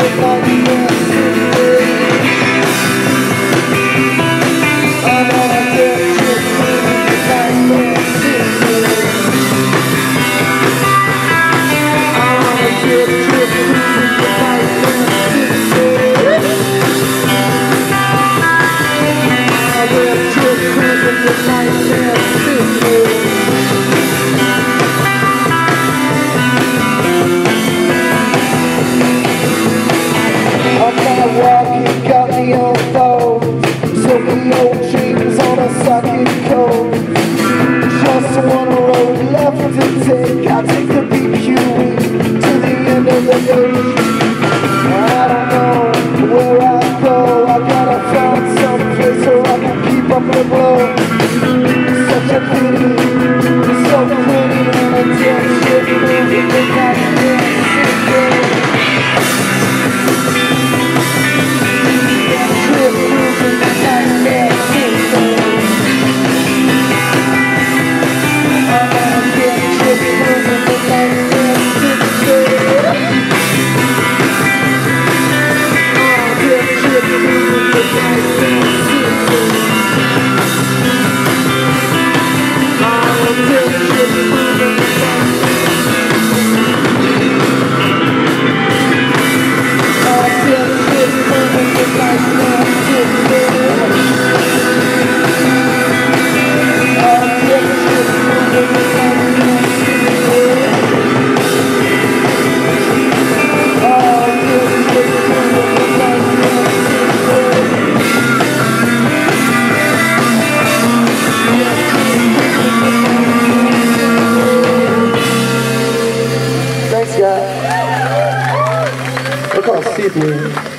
I'll take the BQE to the end of the day. I don't know where I go. I gotta find some place where I can keep up the blow. Such a pity, so pretty, and a damn shit moving the night dance. Trip moving the night dance. Thanks, guys. Look how Sydney.